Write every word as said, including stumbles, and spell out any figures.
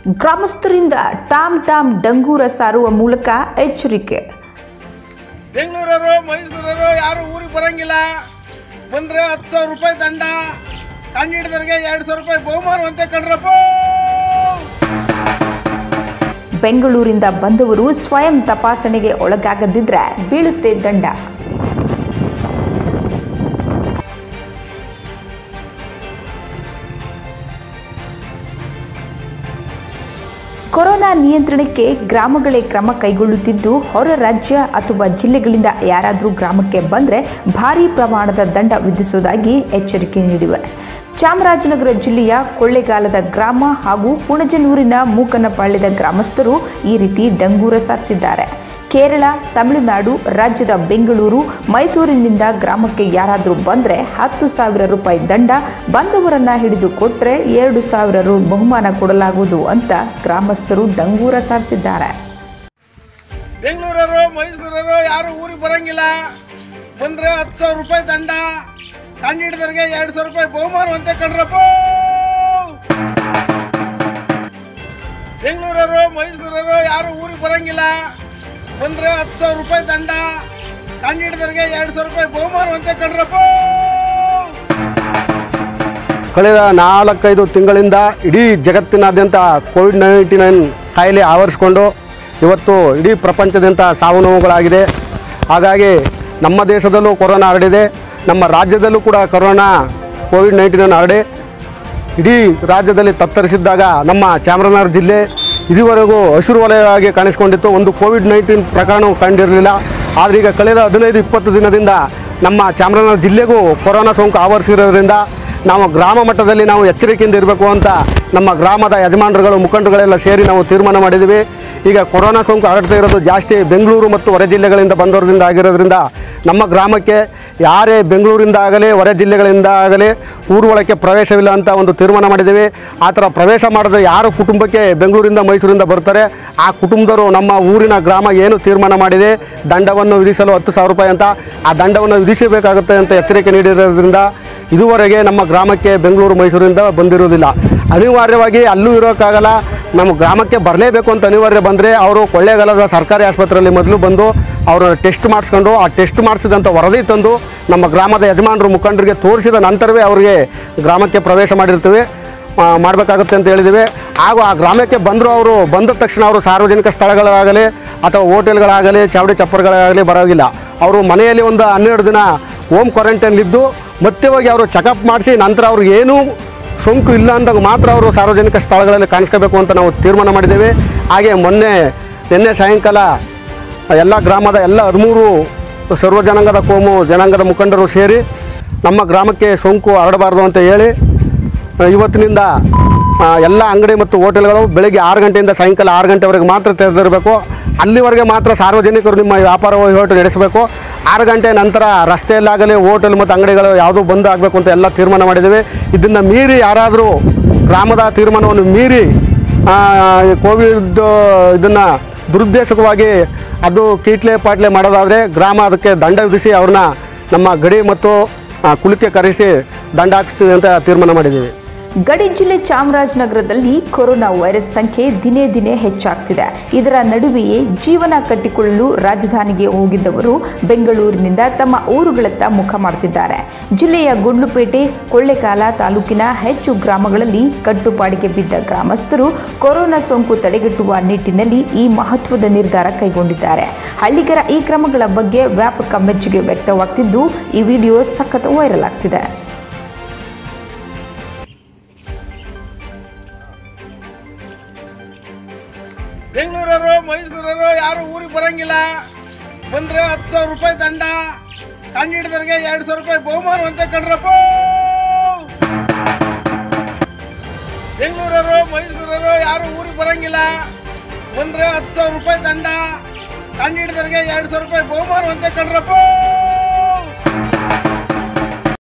ಗ್ರಾಮಸ್ಥರಿಂದ Tom Tom ಡಂಗೂರ ಸಾರುವ ಮೂಲಕ ಎಚ್ಚರಿಕೆ. ಬೆಂಗಳೂರರು ಮೈಸೂರರು ಯಾರು ಊರಿಗೆ ಬರಂಗಿಲ್ಲ, ಬಂದ್ರೆ ಹತ್ತು ಸಾವಿರ ರೂಪಾಯಿ ದಂಡ, ಕಂಡು ಹಿಡಿದವರಿಗೆ ಎರಡು ಸಾವಿರ ರೂಪಾಯಿ ಬಹುಮಾನ ಅಂತ ಕಣ್ರಪ್ಪ. ಬೆಂಗಳೂರಿಂದ ಬಂದವರು ಸ್ವಯಂ ತಪಾಸಣೆಗೆ ಒಳಗಾಗದಿದ್ರೆ ಬೀಳುತ್ತೆ ದಂಡ. ಕೊರೋನಾ ನಿಯಂತ್ರಣಕ್ಕೆ ಗ್ರಾಮಗಳೇ ಕ್ರಮ ಕೈಗೊಳ್ಳುತ್ತಿದ್ದು, ಹೊರ ರಾಜ್ಯ ಅಥವಾ ಜಿಲ್ಲೆಗಳಿಂದ ಯಾರಾದರೂ ಗ್ರಾಮಕ್ಕೆ ಬಂದರೆ ಭಾರೀ ಪ್ರಮಾಣದ ದಂಡ ವಿಧಿಸುವುದಾಗಿ ಎಚ್ಚರಿಕೆ ನೀಡಿವೆ. ಚಾಮರಾಜನಗರ ಜಿಲ್ಲೆಯ ಕೊಳ್ಳೇಗಾಲದ ಗ್ರಾಮ ಹಾಗೂ ಪುಣಜನೂರಿನ ಮೂಕನಪಾಳ್ಯದ ಗ್ರಾಮಸ್ಥರು ಈ ರೀತಿ ಡಂಗೂರ ಸಾರಿಸಿದ್ದಾರೆ. ಕೇರಳ, ತಮಿಳುನಾಡು ರಾಜ್ಯದ ಬೆಂಗಳೂರು, ಮೈಸೂರಿನಿಂದ ಗ್ರಾಮಕ್ಕೆ ಯಾರಾದರೂ ಬಂದರೆ ಹತ್ತು ಸಾವಿರ ರೂಪಾಯಿ ದಂಡ, ಬಂದವರನ್ನ ಹಿಡಿದು ಕೊಟ್ಟರೆ ಎರಡು ಸಾವಿರ ರು ಬಹುಮಾನ ಕೊಡಲಾಗುವುದು ಅಂತ ಗ್ರಾಮಸ್ಥರು ಡಂಗೂರ ಸಾರಿಸಿದ್ದಾರೆ. ಬೆಂಗಳೂರರು ಮೈಸೂರರು ಯಾರು ಊರಿಗೆ ಬರಂಗಿಲ್ಲ, ಬಂದ್ರೆ ಹತ್ತು ಸಾವಿರ ರೂಪಾಯಿ ದಂಡ, ಕಂಡು ಹಿಡಿದವರಿಗೆ ಎರಡು ಸಾವಿರ ರೂಪಾಯಿ ಬಹುಮಾನ ಅಂತ ಕಣ್ರಪ್ಪ. ಬೆಂಗಳೂರರು ಮೈಸೂರರು ಯಾರು ಊರಿಗೆ ಬರಂಗಿಲ್ಲ, ಬಂದ್ರೆ ಹತ್ತು ಸಾವಿರ ರೂಪಾಯಿ ದಂಡ, ಕಂಡು ಹಿಡಿದವರಿಗೆ ಎರಡು ಸಾವಿರ ರೂಪಾಯಿ ಬಹುಮಾನ ಅಂತ ಕಣ್ರಪ್ಪ. ಕಳೆದ ನಾಲ್ಕೈದು ತಿಂಗಳಿಂದ ಇಡೀ ಜಗತ್ತಿನಾದ್ಯಂತ ಕೋವಿಡ್ ನೈನ್ಟೀನ್ ಕಾಯಿಲೆ ಆವರಿಸಿಕೊಂಡು ಇವತ್ತು ಇಡೀ ಪ್ರಪಂಚದಾದ್ಯಂತ ಸಾವು ನೋವುಗಳಾಗಿದೆ. ಹಾಗಾಗಿ ನಮ್ಮ ದೇಶದಲ್ಲೂ ಕೊರೋನಾ ಹರಡಿದೆ, ನಮ್ಮ ರಾಜ್ಯದಲ್ಲೂ ಕೂಡ ಕೊರೋನಾ ಕೋವಿಡ್ ನೈನ್ಟೀನ್ ಹರಡಿ ಇಡೀ ರಾಜ್ಯದಲ್ಲಿ ತತ್ತರಿಸಿದ್ದಾಗ ನಮ್ಮ ಚಾಮರಾಜನಗರ ಜಿಲ್ಲೆ ಇದುವರೆಗೂ ಹಸಿರು ವಲಯವಾಗಿ ಕಾಣಿಸಿಕೊಂಡಿತ್ತು. ಒಂದು ಕೋವಿಡ್ ನೈನ್ಟೀನ್ ಪ್ರಕರಣವು ಕಂಡಿರಲಿಲ್ಲ. ಆದರೆ ಈಗ ಕಳೆದ ಹದಿನೈದು ಇಪ್ಪತ್ತು ದಿನದಿಂದ ನಮ್ಮ ಚಾಮರಾಜನಗರ ಜಿಲ್ಲೆಗೂ ಕೊರೋನಾ ಸೋಂಕು ಆವರಿಸಿರೋದ್ರಿಂದ ನಾವು ಗ್ರಾಮ ಮಟ್ಟದಲ್ಲಿ ನಾವು ಎಚ್ಚರಿಕೆಯಿಂದ ಇರಬೇಕು ಅಂತ ನಮ್ಮ ಗ್ರಾಮದ ಯಜಮಾನರುಗಳು ಮುಖಂಡರುಗಳೆಲ್ಲ ಸೇರಿ ನಾವು ತೀರ್ಮಾನ ಮಾಡಿದ್ದೀವಿ. ಈಗ ಕೊರೋನಾ ಸೋಂಕು ಹರಡ್ತಾ ಇರೋದು ಜಾಸ್ತಿ ಬೆಂಗಳೂರು ಮತ್ತು ಹೊರ ಜಿಲ್ಲೆಗಳಿಂದ ಬಂದವರಿಂದ ಆಗಿರೋದ್ರಿಂದ ನಮ್ಮ ಗ್ರಾಮಕ್ಕೆ ಯಾರೇ ಬೆಂಗಳೂರಿಂದ ಆಗಲಿ ಹೊರ ಜಿಲ್ಲೆಗಳಿಂದ ಆಗಲಿ ಊರು ಒಳಕ್ಕೆ ಪ್ರವೇಶವಿಲ್ಲ ಅಂತ ಒಂದು ತೀರ್ಮಾನ ಮಾಡಿದ್ದೀವಿ. ಆ ಥರ ಪ್ರವೇಶ ಮಾಡಿದ್ರೆ ಯಾರು ಕುಟುಂಬಕ್ಕೆ ಬೆಂಗಳೂರಿಂದ ಮೈಸೂರಿಂದ ಬರ್ತಾರೆ ಆ ಕುಟುಂಬದವರು ನಮ್ಮ ಊರಿನ ಗ್ರಾಮ ಏನು ತೀರ್ಮಾನ ಮಾಡಿದೆ ದಂಡವನ್ನು ವಿಧಿಸಲು ಹತ್ತು ಸಾವಿರ ರೂಪಾಯಿ ಅಂತ ಆ ದಂಡವನ್ನು ವಿಧಿಸಬೇಕಾಗುತ್ತೆ ಅಂತ ಎಚ್ಚರಿಕೆ ನೀಡಿರೋದ್ರಿಂದ ಇದುವರೆಗೆ ನಮ್ಮ ಗ್ರಾಮಕ್ಕೆ ಬೆಂಗಳೂರು ಮೈಸೂರಿಂದ ಬಂದಿರೋದಿಲ್ಲ. ಅನಿವಾರ್ಯವಾಗಿ ಅಲ್ಲೂ ಇರೋಕ್ಕಾಗಲ್ಲ, ನಮ್ಮ ಗ್ರಾಮಕ್ಕೆ ಬರಲೇಬೇಕು ಅಂತ ಅನಿವಾರ್ಯ ಬಂದರೆ ಅವರು ಕೊಳ್ಳೇಗಾಲದ ಸರ್ಕಾರಿ ಆಸ್ಪತ್ರೆಯಲ್ಲಿ ಮೊದಲು ಬಂದು ಅವರು ಟೆಸ್ಟ್ ಮಾಡಿಸ್ಕೊಂಡು ಆ ಟೆಸ್ಟ್ ಮಾಡಿಸಿದಂಥ ವರದಿ ತಂದು ನಮ್ಮ ಗ್ರಾಮದ ಯಜಮಾನರು ಮುಖಂಡರಿಗೆ ತೋರಿಸಿದ ನಂತರವೇ ಅವರಿಗೆ ಗ್ರಾಮಕ್ಕೆ ಪ್ರವೇಶ ಮಾಡಿರ್ತೀವಿ ಮಾಡಬೇಕಾಗುತ್ತೆ ಅಂತ ಹೇಳಿದ್ದೀವಿ. ಹಾಗೂ ಆ ಗ್ರಾಮಕ್ಕೆ ಬಂದರೂ ಅವರು ಬಂದ ತಕ್ಷಣ ಅವರು ಸಾರ್ವಜನಿಕ ಸ್ಥಳಗಳಾಗಲಿ ಅಥವಾ ಹೋಟೆಲ್ಗಳಾಗಲಿ ಚಾವಡಿ ಚಪ್ಪರ್ಗಳಾಗಲಿ ಬರೋಗಿಲ್ಲ. ಅವರು ಮನೆಯಲ್ಲಿ ಒಂದು ಹನ್ನೆರಡು ದಿನ ಹೋಮ್ ಕ್ವಾರಂಟೈನ್ಲಿದ್ದು ಮತ್ತೆ ಹೋಗಿ ಅವರು ಚೆಕಪ್ ಮಾಡಿಸಿ ನಂತರ ಅವ್ರಿಗೆ ಏನೂ ಸೋಂಕು ಇಲ್ಲ ಅಂದಾಗ ಮಾತ್ರ ಅವರು ಸಾರ್ವಜನಿಕ ಸ್ಥಳಗಳಲ್ಲಿ ಕಾಣಿಸ್ಕೋಬೇಕು ಅಂತ ನಾವು ತೀರ್ಮಾನ ಮಾಡಿದ್ದೇವೆ. ಹಾಗೆ ಮೊನ್ನೆ ನಿನ್ನೆ ಸಾಯಂಕಾಲ ಎಲ್ಲ ಗ್ರಾಮದ ಎಲ್ಲ ಹದಿಮೂರು ಸರ್ವ ಜನಾಂಗದ ಕೋಮು ಜನಾಂಗದ ಮುಖಂಡರು ಸೇರಿ ನಮ್ಮ ಗ್ರಾಮಕ್ಕೆ ಸೋಂಕು ಹರಡಬಾರ್ದು ಅಂತ ಹೇಳಿ ಇವತ್ತಿನಿಂದ ಎಲ್ಲ ಅಂಗಡಿ ಮತ್ತು ಹೋಟೆಲ್ಗಳು ಬೆಳಗ್ಗೆ ಆರು ಗಂಟೆಯಿಂದ ಸಾಯಂಕಾಲ ಆರು ಗಂಟೆವರೆಗೆ ಮಾತ್ರ ತೆರೆದಿರಬೇಕು. ಅಲ್ಲಿವರೆಗೆ ಮಾತ್ರ ಸಾರ್ವಜನಿಕರು ನಿಮ್ಮ ವ್ಯಾಪಾರ ವಹಿವಾಟು ನಡೆಸಬೇಕು. ಆರು ಗಂಟೆ ನಂತರ ರಸ್ತೆಯಲ್ಲಾಗಲಿ ಹೋಟೆಲ್ ಮತ್ತು ಅಂಗಡಿಗಳು ಯಾವುದೂ ಬಂದ್ ಆಗಬೇಕು ಅಂತ ಎಲ್ಲ ತೀರ್ಮಾನ ಮಾಡಿದ್ದೀವಿ. ಇದನ್ನು ಮೀರಿ ಯಾರಾದರೂ ಗ್ರಾಮದ ತೀರ್ಮಾನವನ್ನು ಮೀರಿ ಕೋವಿಡ್ ಇದನ್ನು ದುರುದ್ದೇಶಕವಾಗಿ ಅದು ಕೀಟ್ಲೆ ಪಾಟ್ಲೆ ಮಾಡೋದಾದರೆ ಗ್ರಾಮ ಅದಕ್ಕೆ ದಂಡ ವಿಧಿಸಿ ಅವ್ರನ್ನ ನಮ್ಮ ಗಡಿ ಮತ್ತು ಕುಳಿಕೆ ಕರೆಸಿ ದಂಡ ಹಾಕಿಸ್ತೀವಿ ಅಂತ ತೀರ್ಮಾನ ಮಾಡಿದ್ದೀವಿ. ಗಡಿ ಜಿಲ್ಲೆ ಚಾಮರಾಜನಗರದಲ್ಲಿ ಕೊರೋನಾ ವೈರಸ್ ಸಂಖ್ಯೆ ದಿನೇ ದಿನೇ ಹೆಚ್ಚಾಗ್ತಿದೆ. ಇದರ ನಡುವೆಯೇ ಜೀವನ ಕಟ್ಟಿಕೊಳ್ಳಲು ರಾಜಧಾನಿಗೆ ಹೋಗಿದ್ದವರು ಬೆಂಗಳೂರಿನಿಂದ ತಮ್ಮ ಊರುಗಳತ್ತ ಮುಖ ಮಾಡ್ತಿದ್ದಾರೆ. ಜಿಲ್ಲೆಯ ಗುಂಡ್ಲುಪೇಟೆ, ಕೊಳ್ಳೇಗಾಲ ತಾಲೂಕಿನ ಹೆಚ್ಚು ಗ್ರಾಮಗಳಲ್ಲಿ ಕಟ್ಟುಪಾಡಿಗೆ ಬಿದ್ದ ಗ್ರಾಮಸ್ಥರು ಕೊರೋನಾ ಸೋಂಕು ತಡೆಗಟ್ಟುವ ನಿಟ್ಟಿನಲ್ಲಿ ಈ ಮಹತ್ವದ ನಿರ್ಧಾರ ಕೈಗೊಂಡಿದ್ದಾರೆ. ಹಳ್ಳಿಗರ ಈ ಕ್ರಮಗಳ ಬಗ್ಗೆ ವ್ಯಾಪಕ ಮೆಚ್ಚುಗೆ ವ್ಯಕ್ತವಾಗ್ತಿದ್ದು ಈ ವಿಡಿಯೋ ಸಖತ್ ವೈರಲ್ ಆಗ್ತಿದೆ. ಬೆಂಗಳೂರರು ಮೈಸೂರರು ಯಾರು ಊರಿಗೆ ಬರಂಗಿಲ್ಲ, ಬಂದ್ರೆ ಹತ್ತು ಸಾವಿರ ರೂಪಾಯಿ ದಂಡ, ಕಂಡು ಹಿಡಿದವರಿಗೆ ಎರಡು ಸಾವಿರ ರೂಪಾಯಿ ಬಹುಮಾನ ಅಂತ ಕಣ್ರಪ್ಪ. ಬೆಂಗಳೂರರು ಮೈಸೂರರು ಯಾರು ಊರಿಗೆ ಬರಂಗಿಲ್ಲ, ಬಂದ್ರೆ ಹತ್ತು ಸಾವಿರ ರೂಪಾಯಿ ದಂಡ, ಕಂಡು ಹಿಡಿದವರಿಗೆ ಎರಡು ಸಾವಿರ ರೂಪಾಯಿ ಬಹುಮಾನ ಅಂತ ಕಣ್ರಪ್ಪ.